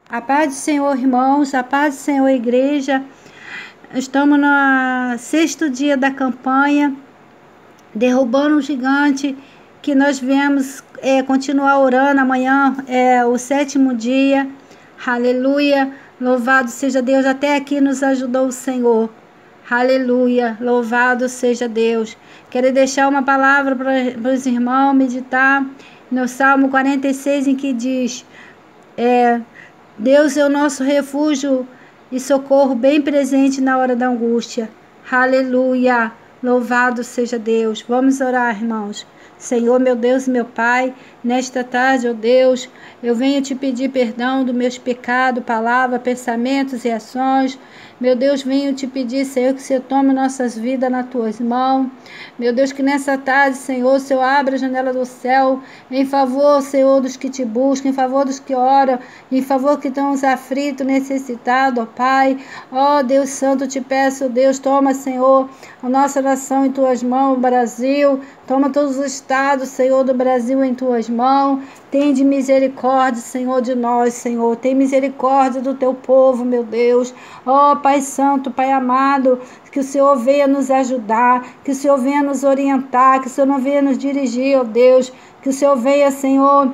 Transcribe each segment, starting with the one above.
A paz do Senhor, irmãos, a paz do Senhor, igreja. Estamos no 6º dia da campanha, derrubando o gigante, que nós viemos continuar orando. Amanhã é o 7º dia. Aleluia, louvado seja Deus. Até aqui nos ajudou o Senhor. Aleluia, louvado seja Deus. Quero deixar uma palavra para os irmãos meditar no Salmo 46, em que diz: Deus é o nosso refúgio e socorro bem presente na hora da angústia. Aleluia, louvado seja Deus. Vamos orar, irmãos. Senhor, meu Deus e meu Pai, nesta tarde, ó Deus, eu venho te pedir perdão dos meus pecados, palavras, pensamentos e ações. Meu Deus, venho te pedir, Senhor, que o Senhor tome nossas vidas nas tuas mãos. Meu Deus, que nessa tarde, Senhor, o Senhor abra a janela do céu em favor, Senhor, dos que te buscam, em favor dos que oram, em favor que estão os aflitos, necessitados, ó Pai. Ó Deus Santo, te peço, Deus, toma, Senhor, a nossa nação em tuas mãos, o Brasil. Toma todos os estados, Senhor, do Brasil em tuas mãos. Tem de misericórdia, Senhor, de nós, Senhor. Tem misericórdia do teu povo, meu Deus. Ó Pai Santo, Pai amado, que o Senhor venha nos ajudar, que o Senhor venha nos orientar, que o Senhor não venha nos dirigir, ó Deus. Que o Senhor venha, Senhor,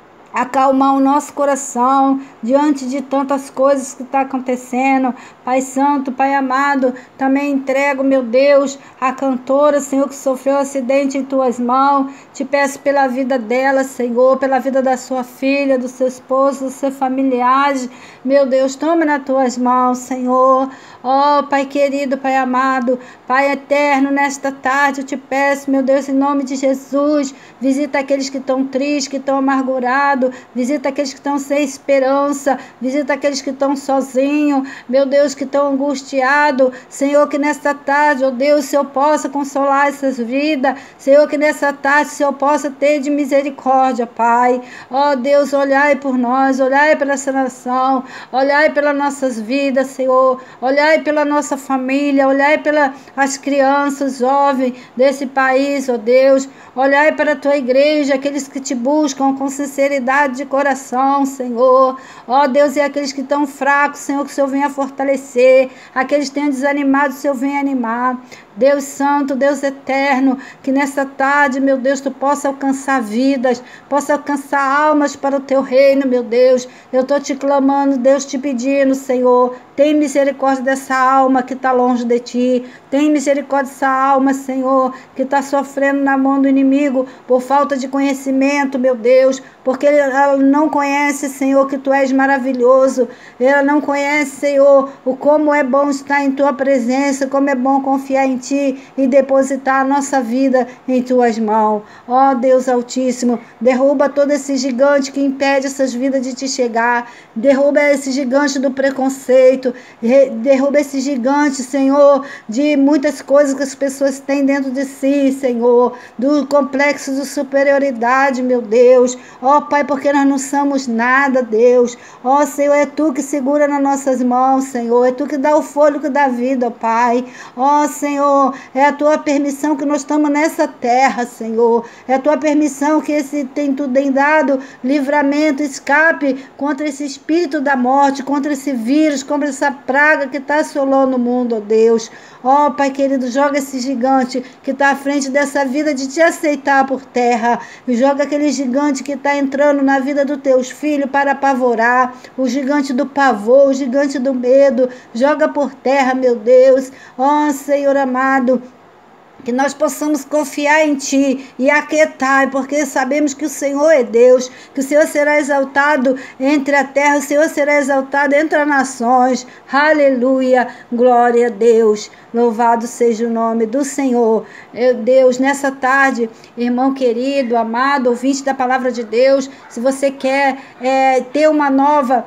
acalmar o nosso coração diante de tantas coisas que estão acontecendo. Pai Santo, Pai amado, também entrego, meu Deus, a cantora, Senhor, que sofreu um acidente em tuas mãos. Te peço pela vida dela, Senhor, pela vida da sua filha, do seu esposo, dos seus familiares. Meu Deus, toma nas tuas mãos, Senhor. Ó Pai querido, Pai amado, Pai eterno, nesta tarde eu te peço, meu Deus, em nome de Jesus, visita aqueles que estão tristes, que estão amargurados, visita aqueles que estão sem esperança, visita aqueles que estão sozinhos, meu Deus, que estão angustiados. Senhor, que nesta tarde, ó Deus, o Senhor possa consolar essas vidas. Senhor, que nessa tarde o Senhor possa ter de misericórdia, Pai. Ó Deus, olhai por nós, olhai pela essa nação, olhai pelas nossas vidas, Senhor, olhai pela nossa família, olhai pelas crianças, jovens desse país, ó Deus, olhai para a tua igreja, aqueles que te buscam com sinceridade de coração, Senhor. Ó Deus, e aqueles que estão fracos, Senhor, que o Senhor venha fortalecer, aqueles que estão desanimados, o Senhor venha animar. Deus Santo, Deus Eterno, que nessa tarde, meu Deus, tu possa alcançar vidas, possa alcançar almas para o teu reino, meu Deus. Eu estou te clamando, Deus, te pedindo, Senhor, tem misericórdia dessa alma que está longe de ti. Tem misericórdia dessa alma, Senhor, que está sofrendo na mão do inimigo por falta de conhecimento, meu Deus, porque ela não conhece, Senhor, que tu és maravilhoso. Ela não conhece, Senhor, o como é bom estar em tua presença, como é bom confiar em ti e depositar a nossa vida em tuas mãos. Ó Deus Altíssimo, derruba todo esse gigante que impede essas vidas de te chegar. Derruba esse gigante do preconceito. Derruba esse gigante, Senhor, de muitas coisas que as pessoas têm dentro de si, Senhor, do complexo de superioridade, meu Deus. Ó Pai, porque nós não somos nada, Deus. Ó Senhor, é tu que segura nas nossas mãos, Senhor. É tu que dá o fôlego da vida, ó Pai. Ó Senhor, é a tua permissão que nós estamos nessa terra, Senhor. É a tua permissão que esse tem tudo em dado livramento, escape contra esse espírito da morte, contra esse vírus, contra essa praga que está assolando o mundo, ó Deus. Ó Pai querido, joga esse gigante que está à frente dessa vida de te aceitar por terra. Joga aquele gigante que está entrando na vida dos teus filhos para apavorar. O gigante do pavor, o gigante do medo. Joga por terra, meu Deus. Ó Senhor amado, que nós possamos confiar em ti e aquietar, porque sabemos que o Senhor é Deus, que o Senhor será exaltado entre a terra, o Senhor será exaltado entre as nações. Aleluia, glória a Deus, louvado seja o nome do Senhor. Deus, nessa tarde, irmão querido, amado, ouvinte da palavra de Deus, se você quer ter uma nova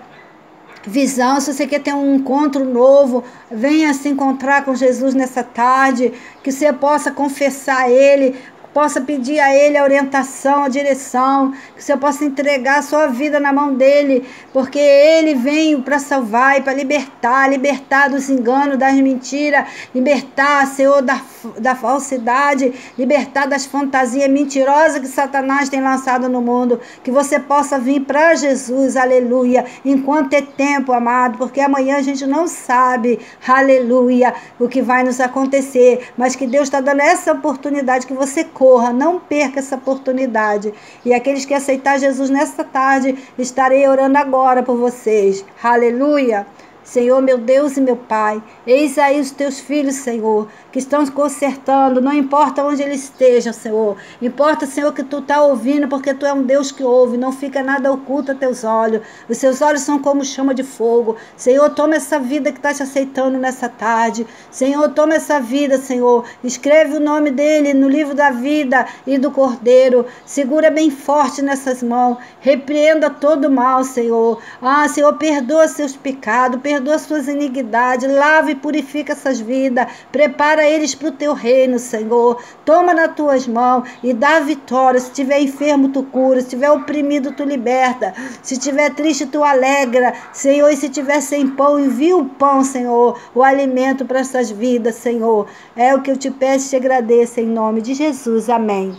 visão, se você quer ter um encontro novo, venha se encontrar com Jesus nessa tarde, que você possa confessar Ele, possa pedir a Ele a orientação, a direção, que o Senhor possa entregar a sua vida na mão dEle, porque Ele veio para salvar e para libertar dos enganos, das mentiras, libertar, Senhor, da falsidade, libertar das fantasias mentirosas que Satanás tem lançado no mundo, que você possa vir para Jesus, aleluia, enquanto é tempo, amado, porque amanhã a gente não sabe, aleluia, o que vai nos acontecer, mas que Deus está dando essa oportunidade, que você corra, não perca essa oportunidade. E aqueles que aceitar Jesus nesta tarde, estarei orando agora por vocês, aleluia. Senhor, meu Deus e meu Pai, eis aí os teus filhos, Senhor, que estão consertando, não importa onde eles estejam, Senhor. Importa, Senhor, que tu está ouvindo, porque tu é um Deus que ouve, não fica nada oculto a teus olhos. Os seus olhos são como chama de fogo. Senhor, toma essa vida que está te aceitando nessa tarde. Senhor, toma essa vida, Senhor. Escreve o nome dele no livro da vida e do Cordeiro. Segura bem forte nessas mãos. Repreenda todo o mal, Senhor. Senhor, perdoa seus pecados, perdoa suas iniquidades, lava e purifica essas vidas, prepara eles para o teu reino, Senhor. Toma nas tuas mãos e dá vitória. Se estiver enfermo, tu cura. Se estiver oprimido, tu liberta. Se estiver triste, tu alegra, Senhor. E se estiver sem pão, envia o pão, Senhor, o alimento para essas vidas, Senhor. É o que eu te peço e te agradeço em nome de Jesus. Amém.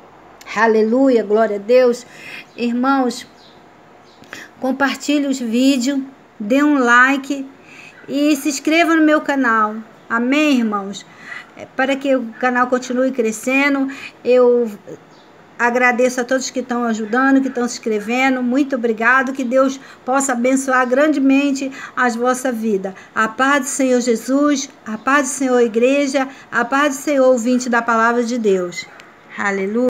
Aleluia, glória a Deus. Irmãos, compartilhe os vídeos, dê um like e se inscreva no meu canal. Amém, irmãos? Para que o canal continue crescendo, eu agradeço a todos que estão ajudando, que estão se inscrevendo. Muito obrigado. Que Deus possa abençoar grandemente as vossas vidas. A paz do Senhor Jesus, a paz do Senhor igreja, a paz do Senhor ouvinte da palavra de Deus. Aleluia.